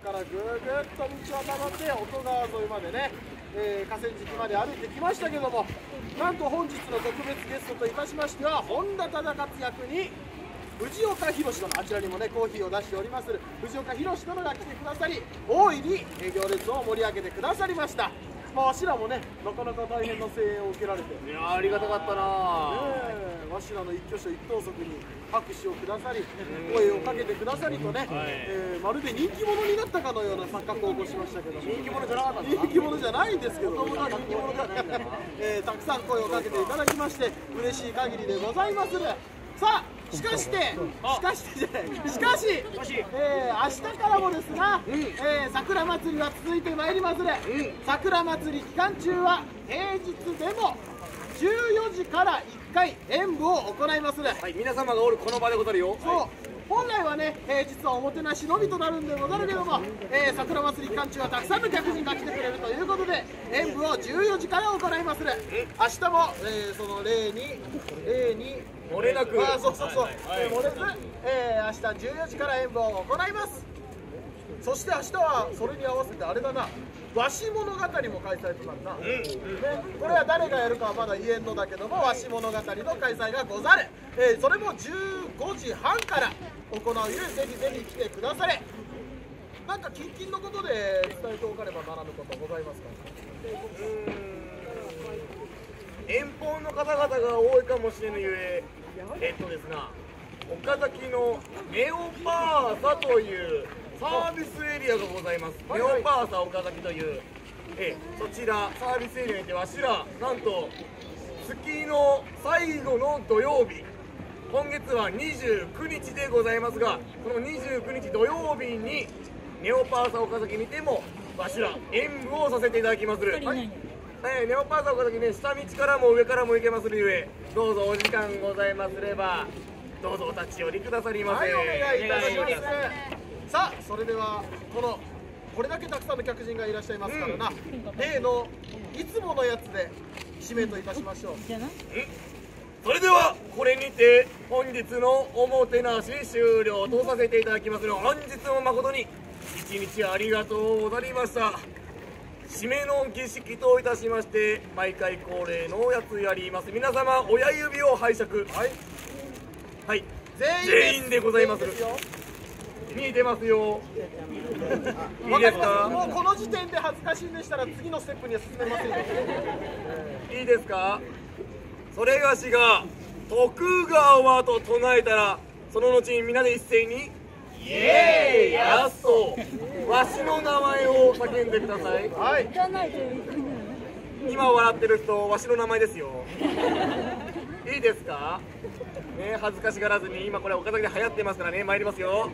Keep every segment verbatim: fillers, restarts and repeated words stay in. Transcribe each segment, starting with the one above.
からぐーぐーっと道をたどって音川沿いまでね、えー、河川敷まで歩いてきましたけども、なんと本日の特別ゲストといたしましては本田忠勝役に藤岡弘殿、あちらにもねコーヒーを出しております藤岡弘殿が来てくださり、大いに行列を盛り上げてくださりました。まあ、わしらもね、なかなか大変な声援を受けられて、 いやー、ありがたかったなー、ね、わしらの一挙手一投足に拍手をくださり、声をかけてくださりとね、はい、えー、まるで人気者になったかのような錯覚を起こしましたけども、 人気者じゃなかったんですか？ 人気者じゃないんですけど、 人気者じゃないんだなえー、たくさん声をかけていただきまして嬉しい限りでございます。さあ、しかして、しかしてじゃない、しかし、えー、明日からもですが、うん、えー、桜祭りは続いてまいりますね、うん、桜祭り期間中は平日でもじゅうよじからいっかい演舞を行いますね。 はい、皆様がおるこの場でござるよ。 そう、はい、本来はね、平日はおもてなしのみとなるんでござるけども、えー、桜祭り期間中はたくさんの客人が来てくれるということで、演舞をじゅうよじから行いますね。明日も、えー、その例に例に漏れなく、 あ、そうそうそう、はいはい、漏れず、えー、明日じゅうよじから演舞を行います。そして明日はそれに合わせてあれだな、和紙物語も開催となるな、うん、ね、これは誰がやるかはまだ言えんのだけども、和紙物語の開催がござる、えー、それもじゅうごじはんから行うゆえ、ぜひぜひ来てくだされ。なんか近々のことで伝えておかねばならぬことございますか？ うーん、遠方の方々が多いかもしれぬゆえ、えっとですな、岡崎のネオパーサというサービスエリアがございます。ネオパーサ岡崎という、えそちらサービスエリアにてわしらなんと月の最後の土曜日、今月はにじゅうくにちでございますが、このにじゅうくにち土曜日にネオパーサ岡崎にてもわしら演舞をさせていただきまする。はい、えー、ネオパーサ岡崎ね、下道からも上からも行けまするゆえ、どうぞお時間ございますればどうぞお立ち寄りくださりませ。 はい、お願いいたします。さあ、それではこのこれだけたくさんの客人がいらっしゃいますからな、うん、例のいつものやつで締めといたしましょう。うん、 それではこれにて本日のおもてなし終了とさせていただきますの。本日も誠に一日ありがとうございました。締めの儀式といたしまして、毎回恒例のやつやります。皆様親指を拝借。はい、はい、全員でございます。見えてますよ。いいですか？ もうこの時点で恥ずかしいんでしたら次のステップには進めませんよ。 いいですか？それがしが徳川と唱えたら、その後に皆で一斉にイエーイやっとわしの名前を叫んでください。はい、今笑ってる人、わしの名前ですよ。いいですかね、恥ずかしがらずに。今これ岡崎で流行ってますからね、参りますよ。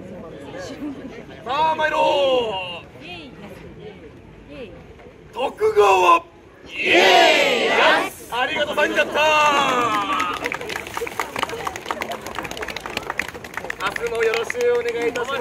さあ参ろう。徳川イエーイ、ありがとうさんじゃった。明日もよろしくお願いいたします。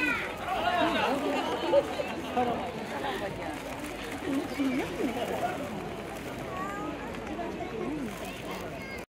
うん。